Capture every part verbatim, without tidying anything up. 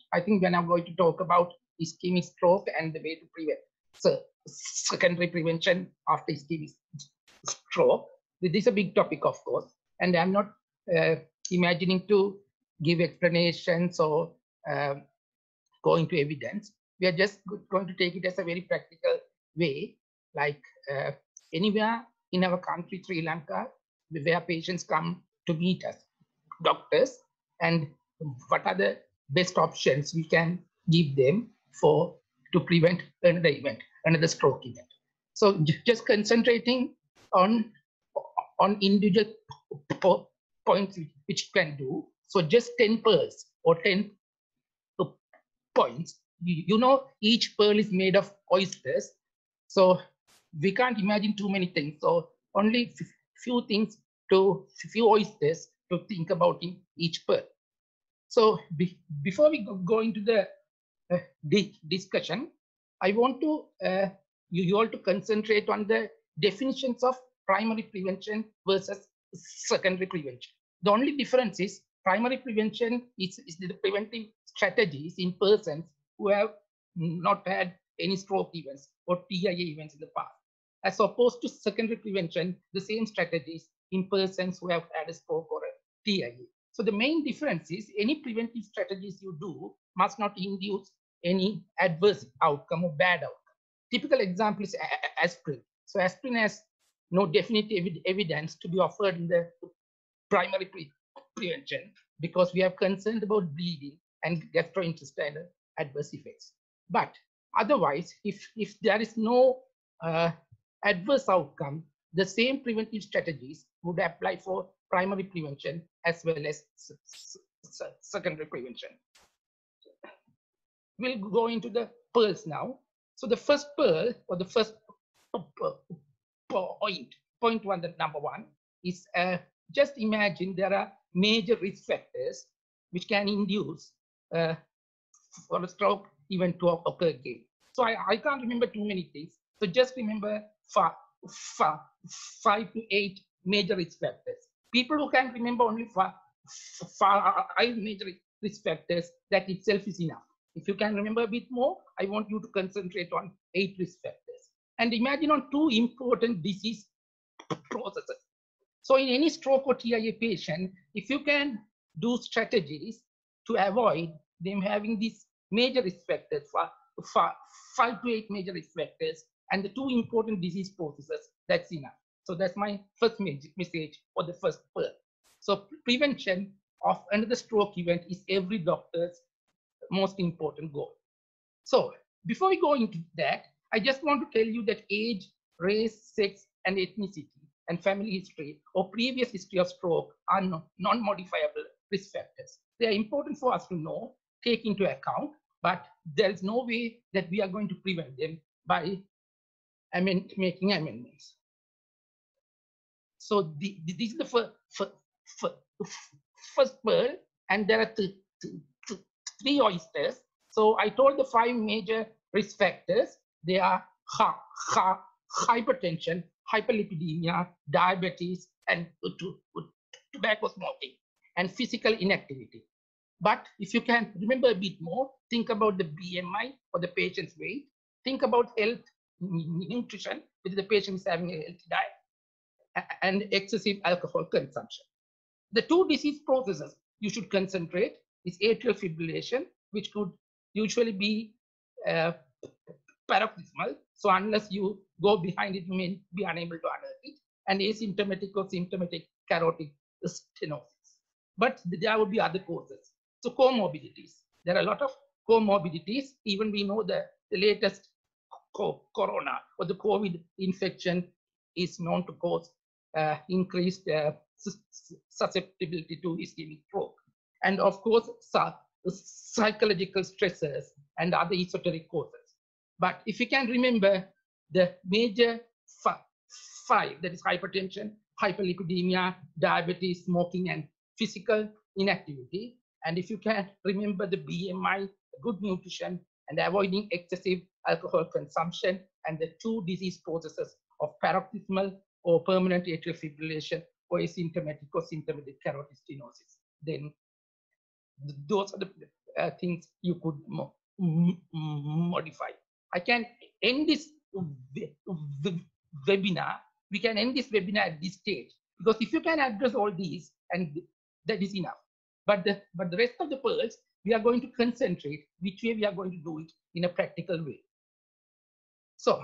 I think we're now going to talk about ischemic stroke and the way to prevent. So secondary prevention after ischemic stroke. This is a big topic, of course, and I'm not uh, imagining to give explanations or uh, go into evidence. We are just going to take it as a very practical way, like uh, anywhere in our country, Sri Lanka, where patients come to meet us, doctors, and what are the best options we can give them for to prevent another event, another stroke event. So just concentrating on on individual points which you can do. So just ten pearls or ten points. You, you know, each pearl is made of oysters. So we can't imagine too many things. So only few things to few oysters to think about in each pearl. So be, before we go, go into the uh, di discussion, I want to uh, you, you all to concentrate on the definitions of primary prevention versus secondary prevention. The only difference is primary prevention is, is the preventive strategies in persons who have not had any stroke events or T I A events in the past, as opposed to secondary prevention, the same strategies in persons who have had a stroke or a T I A. So the main difference is any preventive strategies you do must not induce any adverse outcome or bad outcome. Typical example is aspirin. So aspirin has no definitive evidence to be offered in the primary pre prevention because we are concerned about bleeding and gastrointestinal adverse effects. But otherwise, if, if there is no uh, adverse outcome, the same preventive strategies would apply for primary prevention as well as secondary prevention. We'll go into the pearls now. So the first pearl or the first point, point one, the number one is uh, just imagine there are major risk factors which can induce uh, for a stroke event to occur again. So I, I can't remember too many things. So just remember five, five, five to eight major risk factors. People who can remember only five, five major risk factors, that itself is enough. If you can remember a bit more, I want you to concentrate on eight risk factors. And imagine on two important disease processes. So in any stroke or T I A patient, if you can do strategies to avoid them having these major risk factors, for, for five to eight major risk factors, and the two important disease processes, that's enough. So that's my first message for the first pearl. So prevention of another stroke event is every doctor's most important goal. So before we go into that, I just want to tell you that age, race, sex, and ethnicity and family history or previous history of stroke are non-modifiable risk factors. They are important for us to know, take into account, but there is no way that we are going to prevent them by amend making amendments. So the, the, this is the first, first, first pearl, and there are th th th three oysters. So I told the five major risk factors. They are ha, ha, hypertension, hyperlipidemia, diabetes, and tobacco smoking, and physical inactivity. But if you can remember a bit more, think about the B M I for the patient's weight. Think about health, nutrition, whether the patient is having a healthy diet, and excessive alcohol consumption. The two disease processes you should concentrate is atrial fibrillation, which could usually be uh, paroxysmal. So unless you go behind it, you may be unable to unearth it, and asymptomatic or symptomatic carotid stenosis. But there would be other causes. So comorbidities. There are a lot of comorbidities. Even we know that the latest co corona or the COVID infection is known to cause uh, increased uh, susceptibility to ischemic stroke. And of course, psychological stressors and other esoteric causes. But if you can remember the major five, that is hypertension, hyperlipidemia, diabetes, smoking, and physical inactivity, and if you can remember the B M I, good nutrition, and avoiding excessive alcohol consumption, and the two disease processes of paroxysmal or permanent atrial fibrillation or asymptomatic or symptomatic carotid stenosis, then those are the uh, things you could mo modify. I can end this webinar. We can end this webinar at this stage, because if you can address all these, and that is enough. But the but the rest of the pearls, we are going to concentrate which way we are going to do it in a practical way. So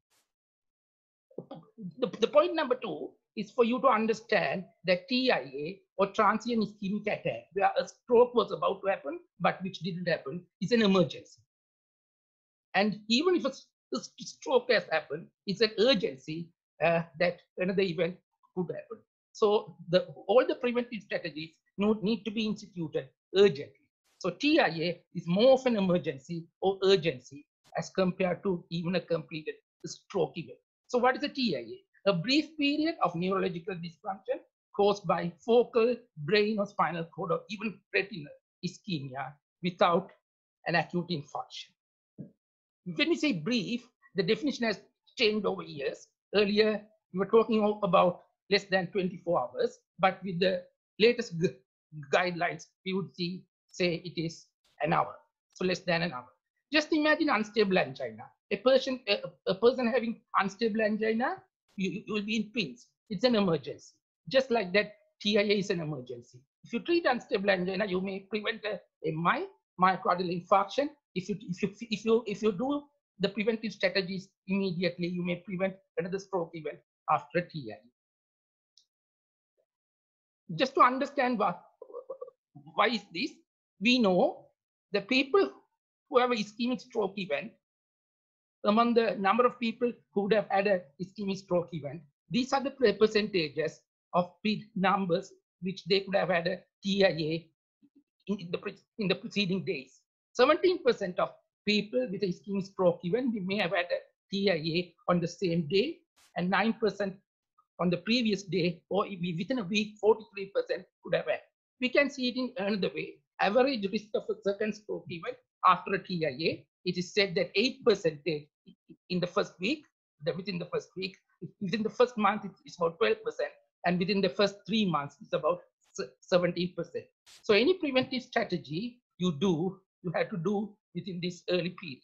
the, the point number two is for you to understand that T I A, or transient ischemic attack, where a stroke was about to happen but which didn't happen, is an emergency. And even if a, a stroke has happened, it's an urgency uh, that another event could happen. So the, all the preventive strategies need to be instituted urgently. So T I A is more of an emergency or urgency as compared to even a completed stroke event. So what is a T I A? A brief period of neurological dysfunction caused by focal, brain or spinal cord or even retinal ischemia without an acute infarction. When we say brief, the definition has changed over years. Earlier, we were talking about less than twenty-four hours, but with the latest guidelines, we would see, say it is an hour, so less than an hour. Just imagine unstable angina. A person, a, a person having unstable angina, you, you will be in pins. It's an emergency. Just like that, T I A is an emergency. If you treat unstable angina, you may prevent a, a my, myocardial infarction. If you, if, you, if, you, if you do the preventive strategies immediately, you may prevent another stroke event after T I A. Just to understand what, why is this, we know the people who have an ischemic stroke event, among the number of people who would have had a ischemic stroke event, these are the percentages of numbers which they could have had a T I A in the, in the preceding days. seventeen percent of people with a ischemic stroke event, we may have had a T I A on the same day, and nine percent on the previous day, or within a week, forty-three percent could have had. We can see it in another way. Average risk of a second stroke event after a T I A, it is said that eight percent in the first week, the, within the first week, within the first month, it's about twelve percent, and within the first three months, it's about seventeen percent. So any preventive strategy you do, you have to do within this early period.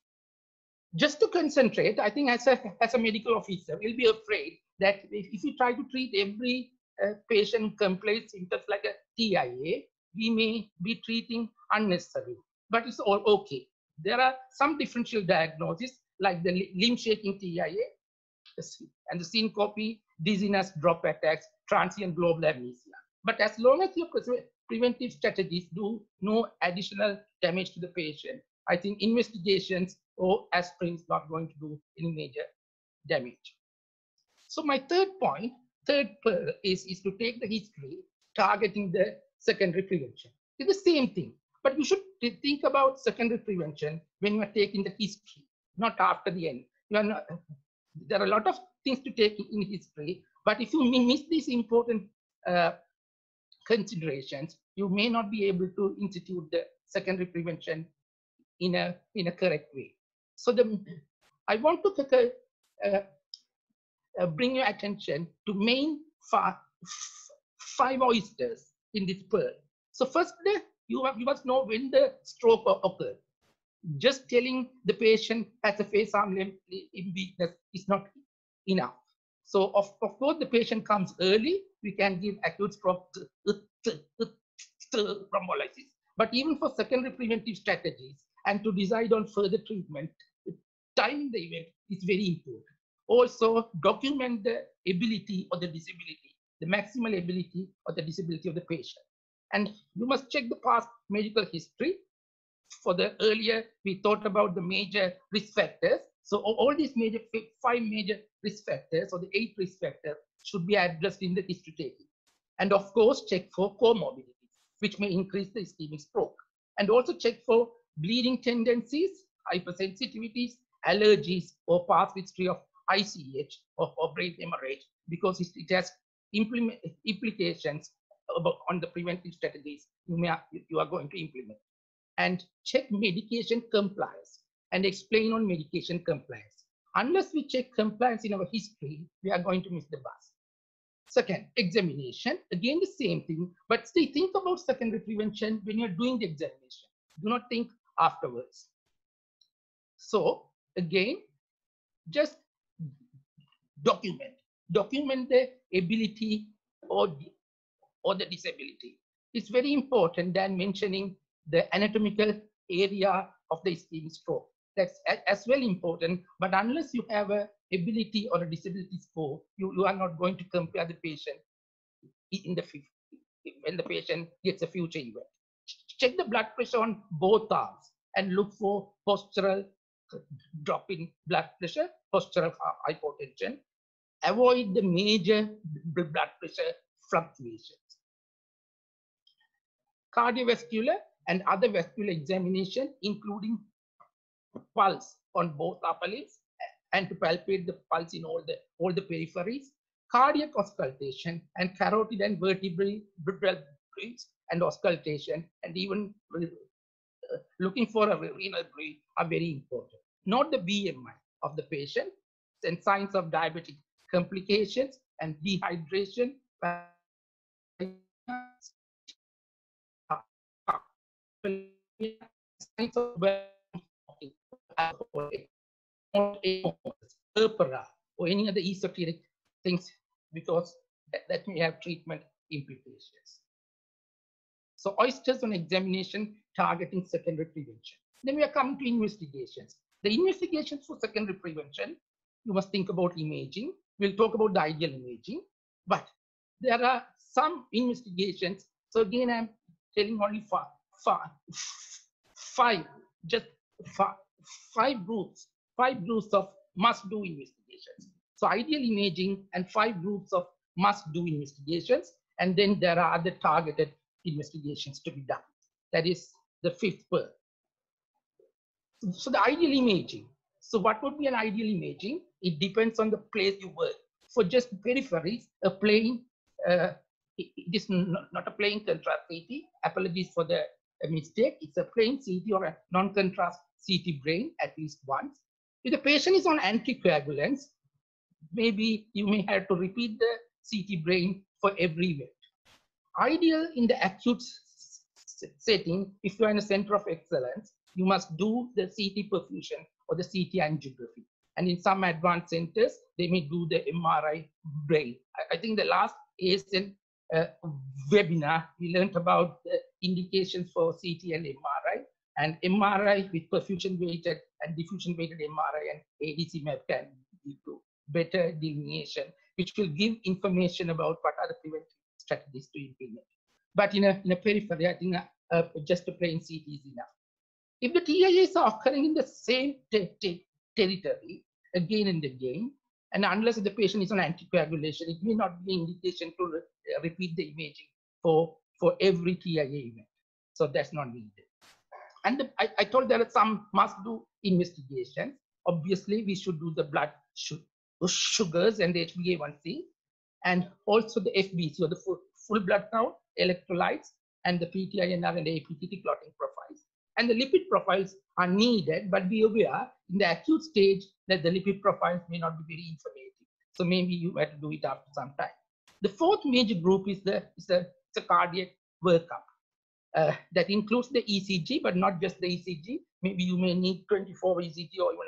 Just to concentrate, I think as a, as a medical officer, we'll be afraid that if, if you try to treat every uh, patient complaint symptoms like a T I A, we may be treating unnecessarily, but it's all okay. There are some differential diagnoses like the limb shaking T I A and the syncope, dizziness, drop attacks, transient global amnesia. But as long as your preventive strategies do no additional damage to the patient, I think investigations or aspirin is not going to do any major damage. So my third point, third is, is to take the history, targeting the secondary prevention. It's the same thing, but you should think about secondary prevention when you are taking the history, not after the end. You are not, there are a lot of things to take in history, but if you miss these important uh, considerations, you may not be able to institute the secondary prevention in a in a correct way. So the I want to uh, uh, bring your attention to main five, five oysters in this pearl. So first, you, have, you must know when the stroke occurred. Just telling the patient has a face, arm, limb weakness is not enough. So of, of course, the patient comes early, we can give acute stroke thrombolysis. But even for secondary preventive strategies and to decide on further treatment, timing the event is very important. Also, document the ability or the disability, the maximal ability or the disability of the patient. And you must check the past medical history. For the earlier, we thought about the major risk factors. So all these major, five major risk factors or the eight risk factors should be addressed in the history taking. And of course, check for comorbidities, which may increase the ischemic stroke. And also check for bleeding tendencies, hypersensitivities, allergies, or past history of I C H or, or brain hemorrhage, because it, it has implement, implications about, on the preventive strategies you, may, you are going to implement. And check medication compliance and explain on medication compliance. Unless we check compliance in our history, we are going to miss the bus. Second, examination. Again, the same thing, but still think about secondary prevention when you're doing the examination. Do not think afterwards. So again, just document. Document the ability or the, or the disability. It's very important than mentioning the anatomical area of the ischemic stroke. That's as well important, but unless you have a ability or a disability score, you, you are not going to compare the patient in the when the patient gets a future event. Check the blood pressure on both arms and look for postural drop in blood pressure, postural hypotension. Avoid the major blood pressure fluctuations. Cardiovascular and other vascular examination, including pulse on both upper limbs and to palpate the pulse in all the all the peripheries, cardiac auscultation and carotid and vertebral breaths and auscultation, and even uh, looking for a renal breath are very important. Note the B M I of the patient and signs of diabetic complications and dehydration. Signs of or any other esoteric things, because that, that may have treatment implications. So oysters on examination targeting secondary prevention. Then we are coming to investigations. The investigations for secondary prevention, you must think about imaging. We'll talk about the ideal imaging, but there are some investigations. So again, I'm telling only five, five, five just five, five groups, five groups of must-do investigations. So ideal imaging and five groups of must-do investigations, and then there are other targeted investigations to be done. That is the fifth part. So the ideal imaging. So what would be an ideal imaging? It depends on the place you work. For just peripheries, a plain, uh, it, it is not, not a plain contrast C T. Apologies for the uh, mistake. It's a plain C T or a non-contrast C T brain at least once. If the patient is on anticoagulants, maybe you may have to repeat the C T brain for every event. Ideal in the acute setting, if you are in a center of excellence, you must do the C T perfusion or the C T angiography. And in some advanced centers, they may do the M R I brain. I, I think the last A S N uh, webinar, we learned about the indications for C T and M R I. And M R I with perfusion weighted and diffusion weighted M R I and A D C map can lead to better delineation, which will give information about what are the preventive strategies to implement. But in a, in a periphery, I think uh, uh, just a plain C T is enough. If the T I As are occurring in the same te te territory again and again, and unless the patient is on anticoagulation, it may not be an indication to re repeat the imaging for, for every T I A event. So that's not needed. And the, I, I told there are some must-do investigations. Obviously, we should do the blood sugars and the H b A one C, and also the F B C, or the full, full blood count, electrolytes, and the P T I N R and the A P T T clotting profiles. And the lipid profiles are needed, but be aware in the acute stage that the lipid profiles may not be very informative. So maybe you have to do it after some time. The fourth major group is the, is the, is the cardiac workup. Uh, that includes the E C G, but not just the E C G. Maybe you may need twenty-four E C G or even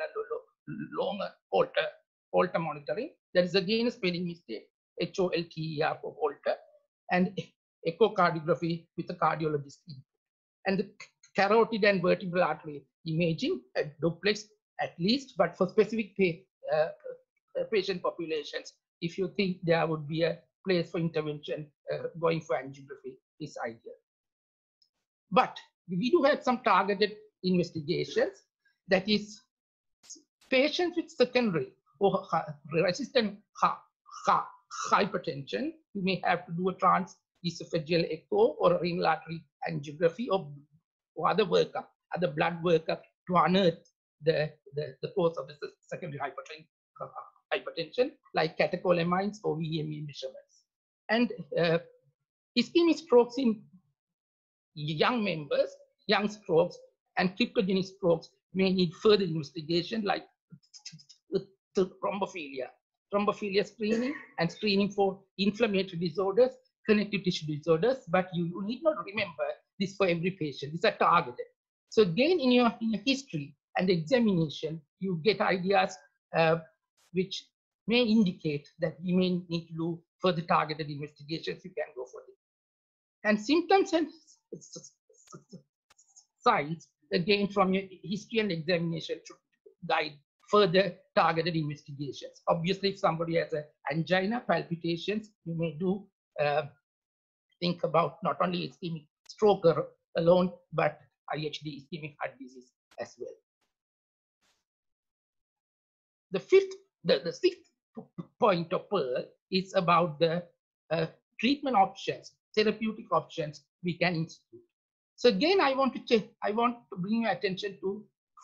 a longer Holter, Holter monitoring. That is again a spelling mistake, H O L T E R for Holter, and echocardiography with a cardiologist input. And the carotid and vertebral artery imaging, a duplex at least, but for specific pay, uh, patient populations, if you think there would be a place for intervention, uh, going for angiography is ideal. But we do have some targeted investigations, that is patients with secondary or resistant hypertension, you may have to do a transesophageal echo or a renal artery angiography or, or other workup, other blood workup to unearth the, the, the cause of the secondary hypertension, hypertension like catecholamines or V M E measurements. And uh, ischemic strokes in young members, young strokes, and cryptogenic strokes may need further investigation like thrombophilia, thrombophilia screening and screening for inflammatory disorders, connective tissue disorders, but you, you need not remember this for every patient. These are targeted. So again, in your, in your history and examination, you get ideas uh, which may indicate that we may need to do further targeted investigations. You can go for it. And symptoms and signs, again, from your history and examination should guide further targeted investigations. Obviously, if somebody has an angina, palpitations, you may do uh, think about not only ischemic stroke alone, but I H D, ischemic heart disease as well. The fifth, the, the sixth point of Pearl is about the uh, treatment options, therapeutic options we can institute. So again, I want to check, I want to bring your attention to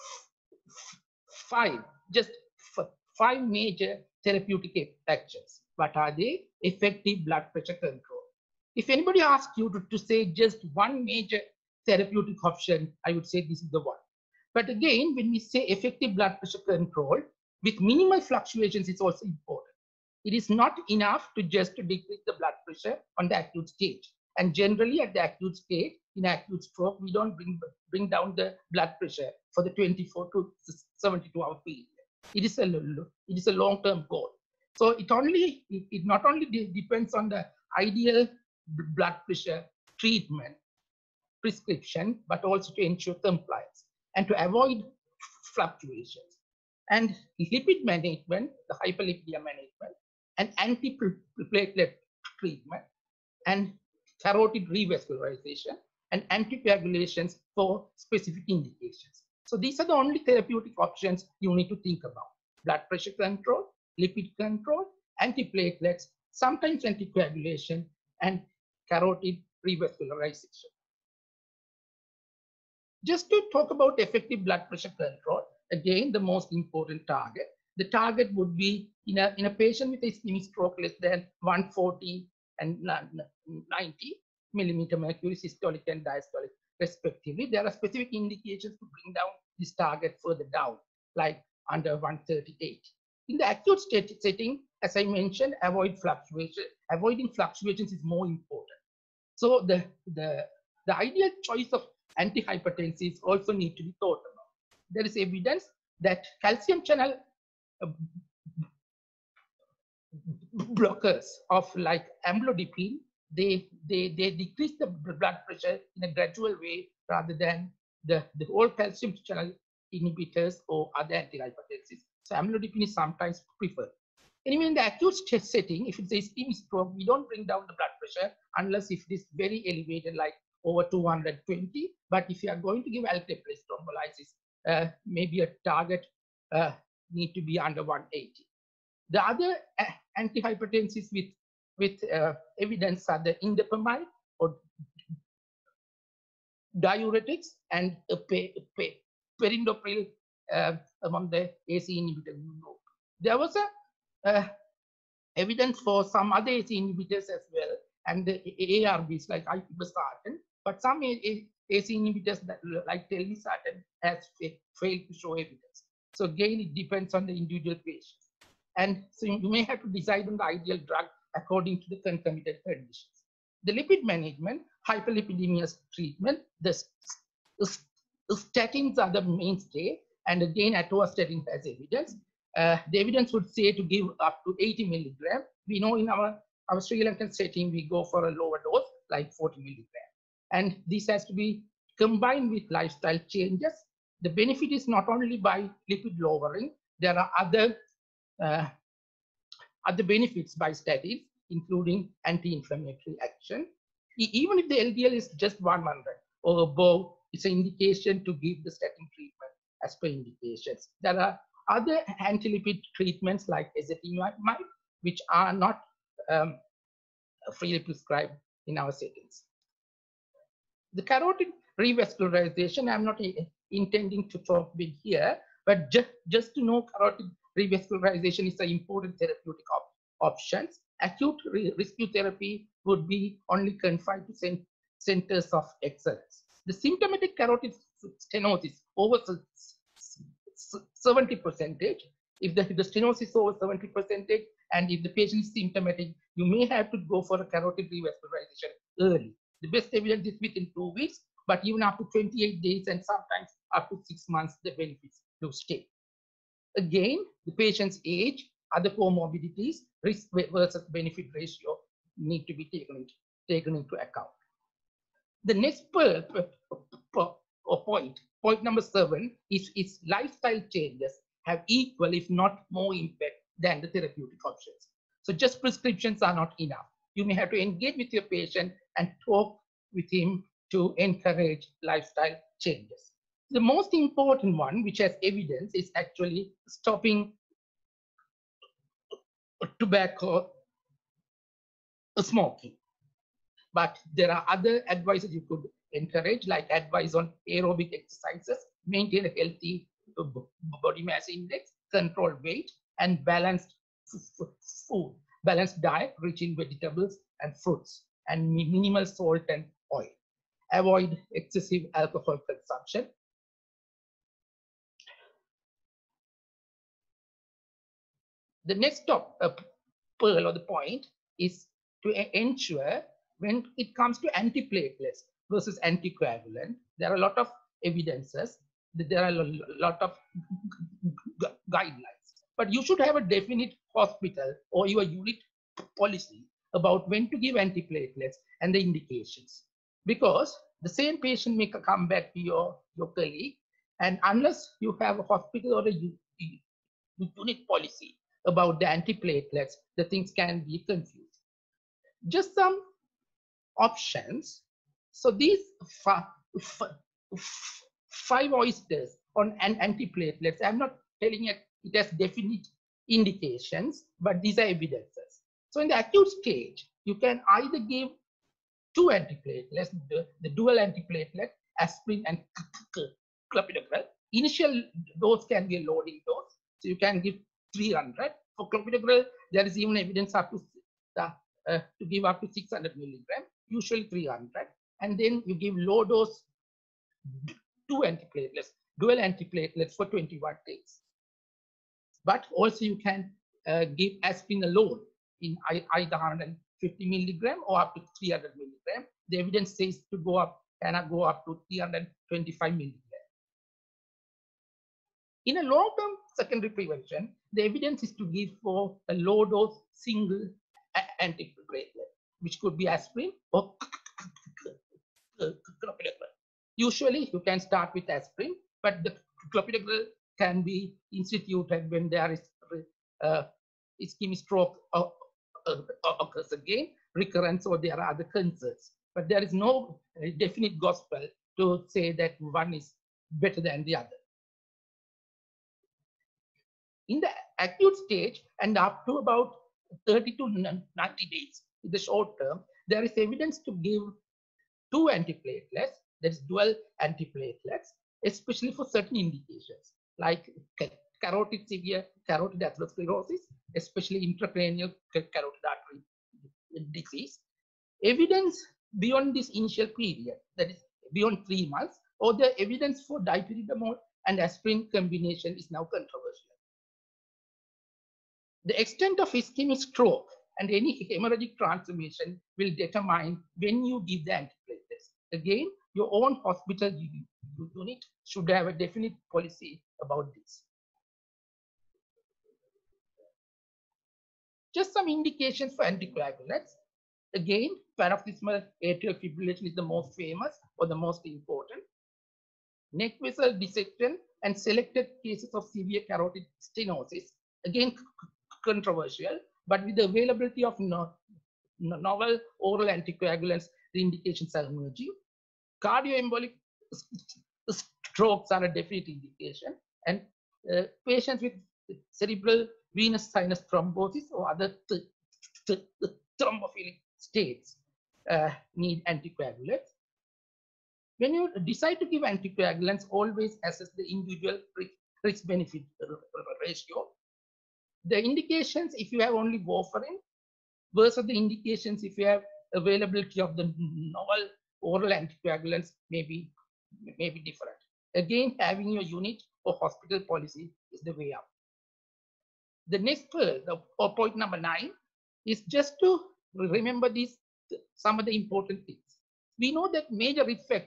five, just five major therapeutic actions. What are they? Effective blood pressure control. If anybody asks you to, to say just one major therapeutic option, I would say this is the one. But again, when we say effective blood pressure control, with minimal fluctuations, it's also important. It is not enough to just to decrease the blood pressure on the acute stage. And generally at the acute stage, in acute stroke, we don't bring, bring down the blood pressure for the twenty-four to seventy-two hour period. It is a, it is a long-term goal. So it only, it, it not only de depends on the ideal blood pressure treatment prescription, but also to ensure compliance and to avoid fluctuations. And lipid management, the hyperlipidemia management, and antiplatelet treatment, and carotid revascularization, and anticoagulations for specific indications. So these are the only therapeutic options you need to think about: blood pressure control, lipid control, antiplatelets, sometimes anticoagulation, and carotid revascularization. Just to talk about effective blood pressure control, again, the most important target. The target would be in a, in a patient with ischemic stroke less than one forty and ninety millimeter mercury systolic and diastolic respectively. There are specific indications to bring down this target further down, like under one thirty-eight. In the acute state setting, as I mentioned, avoid fluctuation. Avoiding fluctuations is more important. So the, the, the ideal choice of antihypertensives also need to be thought about. There is evidence that calcium channel blockers of like amlodipine, they, they, they decrease the blood pressure in a gradual way rather than the, the whole calcium channel inhibitors or other antihypertensives. So amlodipine is sometimes preferred. Anyway, in the acute setting, if it's a ischemic stroke, we don't bring down the blood pressure unless if it is very elevated, like over two hundred twenty. But if you are going to give alteplase thrombolysis, uh, maybe a target uh, need to be under one eighty. The other uh, antihypertensives with, with uh, evidence are the indapamide or diuretics and uh, pe pe perindopril uh, among the A C E inhibitor group. There was a uh, evidence for some other A C E inhibitors as well, and the A R Bs like irbesartan, but some A C E inhibitors that, like telmisartan has failed to show evidence. So again, it depends on the individual patient. And so you may have to decide on the ideal drug according to the concomitant conditions. The lipid management, hyperlipidemia treatment, the statins are the mainstay, and again, atorvastatin has evidence. Uh, the evidence would say to give up to eighty milligram. We know in our, our Sri Lankan setting, we go for a lower dose, like forty milligram. And this has to be combined with lifestyle changes. The benefit is not only by lipid lowering, there are other, uh, other benefits by statins, including anti-inflammatory action. E even if the L D L is just one hundred or above, it's an indication to give the statin treatment as per indications. There are other anti-lipid treatments like ezetimibe, which are not um, freely prescribed in our settings. The carotid revascularization, I'm not intending to talk big here, but just, just to know carotid revascularization is an important therapeutic op options. Acute re rescue therapy would be only confined to cent centers of excellence. The symptomatic carotid stenosis over seventy percentage. If the, the stenosis is over seventy percentage, and if the patient is symptomatic, you may have to go for a carotid revascularization early. The best evidence is within two weeks but even up to twenty-eight days and sometimes up to six months, the benefits do stay. Again, the patient's age, other comorbidities, risk versus benefit ratio need to be taken into, taken into account. The next per, per, per, or point, point number seven, is, is lifestyle changes have equal, if not more impact than the therapeutic options. So just prescriptions are not enough. You may have to engage with your patient and talk with him to encourage lifestyle changes. The most important one, which has evidence, is actually stopping tobacco smoking. But there are other advices you could encourage, like advice on aerobic exercises, maintain a healthy body mass index, control weight, and balanced food, balanced diet rich in vegetables and fruits, and minimal salt and oil. Avoid excessive alcohol consumption. The next top uh, pearl or the point is to ensure when it comes to antiplatelets versus anticoagulant, there are a lot of evidences, there are a lot of guidelines, but you should have a definite hospital or your unit policy about when to give antiplatelets and the indications. Because the same patient may come back to your, your colleague, and unless you have a hospital or a unit policy about the antiplatelets, the things can be confused. Just some options. So these five, five oysters on an antiplatelets, I'm not telling you it has definite indications, but these are evidences. So in the acute stage, you can either give two antiplatelets, the, the dual antiplatelet, aspirin and clopidogrel. Initial dose can be a loading dose, so you can give three hundred. For clopidogrel, there is even evidence up to uh, uh, to give up to six hundred milligram, usually three hundred, and then you give low dose two antiplatelets, dual antiplatelets for twenty-one days. But also you can uh, give aspirin alone in either one hundred fifty milligram or up to three hundred milligram. The evidence says to go up, cannot go up to three hundred twenty-five milligram. In a long-term secondary prevention, the evidence is to give for a low-dose single antiplatelet, which could be aspirin or clopidogrel. Usually, you can start with aspirin, but the clopidogrel can be instituted when there is uh, ischemic stroke or, uh, occurs again, recurrence, or there are other concerns. But there is no definite gospel to say that one is better than the other. In the acute stage and up to about thirty to ninety days, in the short term, there is evidence to give two antiplatelets, that is dual antiplatelets, especially for certain indications like carotid severe carotid atherosclerosis, especially intracranial carotid artery disease. Evidence beyond this initial period, that is beyond three months, or the evidence for dipyridamole and aspirin combination is now controversial. The extent of ischemic stroke and any hemorrhagic transformation will determine when you give the antiplatelets. Again, your own hospital unit should have a definite policy about this. Just some indications for anticoagulants. Again, paroxysmal atrial fibrillation is the most famous or the most important. Neck vessel dissection and selected cases of severe carotid stenosis. Again, controversial, but with the availability of no, no, novel oral anticoagulants, the indications are emerging. Cardioembolic strokes are a definite indication, and uh, patients with cerebral venous sinus thrombosis or other th th th thrombophilic states uh, need anticoagulants. When you decide to give anticoagulants, always assess the individual risk-benefit ratio. The indications, if you have only warfarin, versus the indications if you have availability of the novel oral anticoagulants may be, may be different. Again, having your unit or hospital policy is the way up. The next pearl, the or point number nine, is just to remember these, some of the important things. We know that major risk factor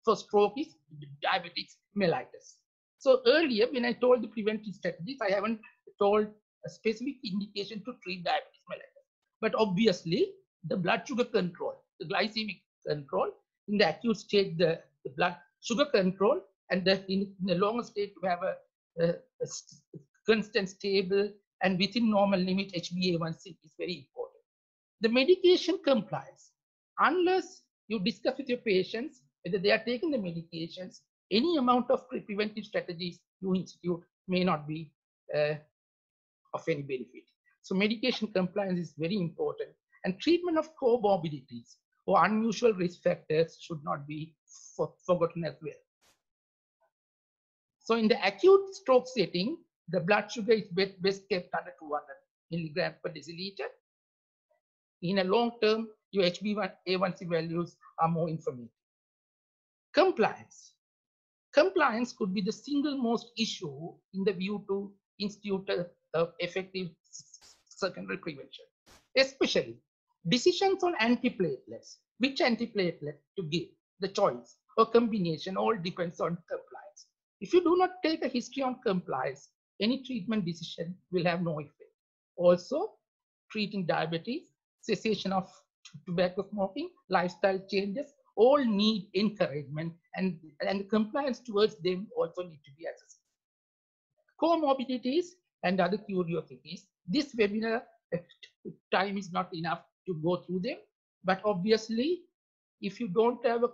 for stroke is diabetes mellitus. So earlier, when I told the preventive strategies, I haven't told a specific indication to treat diabetes mellitus. But obviously, the blood sugar control, the glycemic control, in the acute state, the, the blood sugar control, and the, in, in the longer state, to have a, a, a constant, stable, and within normal limit H b A one C is very important. The medication compliance, unless you discuss with your patients whether they are taking the medications, any amount of preventive strategies you institute may not be uh, of any benefit. So medication compliance is very important, and treatment of comorbidities or unusual risk factors should not be for, forgotten as well. So in the acute stroke setting, the blood sugar is best kept under two hundred milligrams per deciliter. In a long term, your H b A one C values are more informative. Compliance. Compliance could be the single most issue in the view to institute a effective secondary prevention, especially decisions on antiplatelets, which antiplatelet to give, the choice or combination all depends on compliance. If you do not take a history on compliance, any treatment decision will have no effect. Also, treating diabetes, cessation of tobacco smoking, lifestyle changes, all need encouragement, and, and the compliance towards them also need to be assessed. Comorbidities and other curiosities. This webinar time is not enough to go through them, but obviously, if you don't have a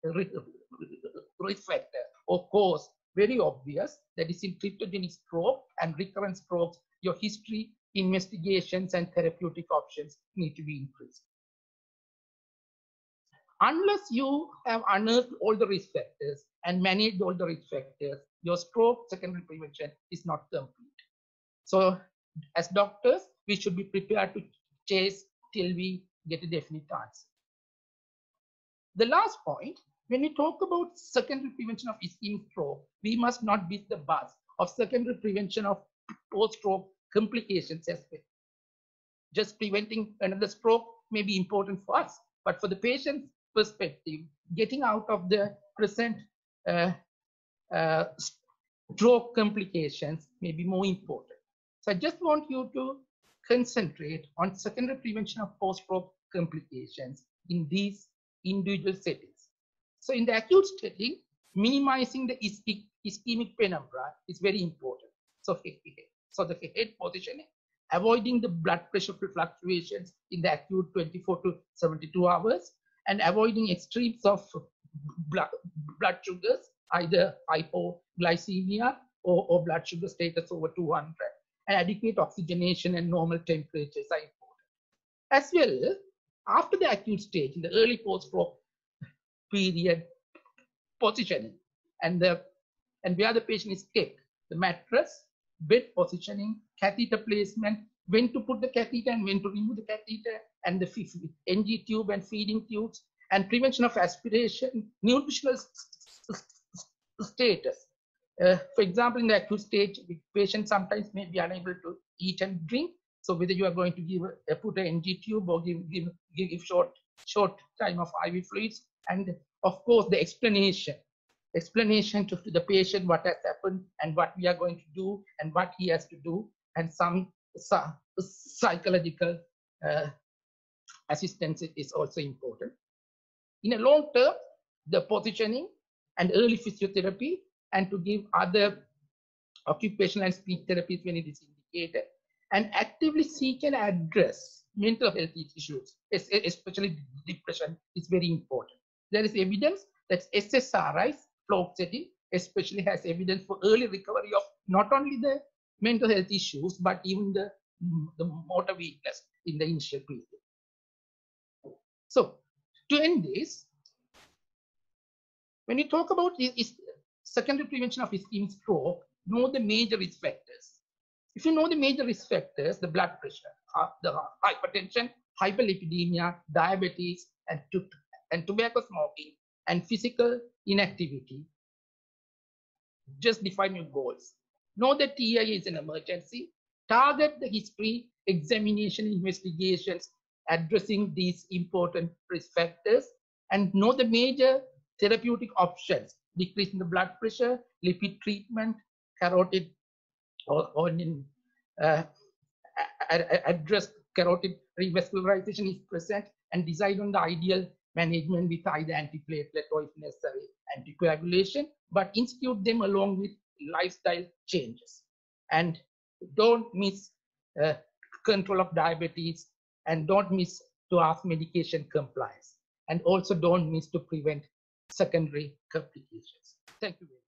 risk factor or cause very obvious, that is in cryptogenic stroke and recurrent strokes, your history, investigations, and therapeutic options need to be increased. Unless you have unearthed all the risk factors and managed all the risk factors, your stroke secondary prevention is not complete. So as doctors, we should be prepared to chase till we get a definite answer. The last point, when we talk about secondary prevention of ischemic stroke, we must not miss the buzz of secondary prevention of post-stroke complications as well. Just preventing another stroke may be important for us, but for the patient's perspective, getting out of the present uh, uh, stroke complications may be more important. So I just want you to concentrate on secondary prevention of post-stroke complications in these individual settings. So in the acute setting, minimizing the ischemic penumbra is very important. So, so the head positioning, avoiding the blood pressure fluctuations in the acute twenty-four to seventy-two hours, and avoiding extremes of blood, blood sugars, either hypoglycemia or, or blood sugar status over two hundred, and adequate oxygenation and normal temperatures are important. As well, after the acute stage, in the early post-stroke period, positioning and the and where the patient is kept, the mattress, bed positioning, catheter placement, when to put the catheter and when to remove the catheter, and the N G tube and feeding tubes, and prevention of aspiration, nutritional status. Uh, for example, in the acute stage, the patient sometimes may be unable to eat and drink. So whether you are going to give a, put an N G tube or give give give short short time of I V fluids, and of course the explanation explanation to, to the patient what has happened and what we are going to do and what he has to do, and some, some psychological uh, assistance is also important. In a long term, the positioning and early physiotherapy, and to give other occupational and speech therapies when it is indicated, and actively seek and address mental health issues, especially depression, is very important. There is evidence that S S R Is, fluoxetine, especially has evidence for early recovery of not only the mental health issues, but even the, the motor weakness in the initial period. So, to end this, when you talk about is secondary prevention of ischemic stroke, know the major risk factors. If you know the major risk factors, the blood pressure, uh, the hypertension, hyperlipidemia, diabetes, and, to, and tobacco smoking, and physical inactivity, just define your goals. Know that T I A is an emergency. Target the history, examination, investigations, addressing these important risk factors, and know the major therapeutic options, decreasing the blood pressure, lipid treatment, carotid, or, or in, uh, address carotid revascularization is present, and decide on the ideal management with either antiplatelet or if necessary anticoagulation, but institute them along with lifestyle changes. And don't miss uh, control of diabetes, and don't miss to ask medication compliance, and also don't miss to prevent secondary complications. Thank you very much.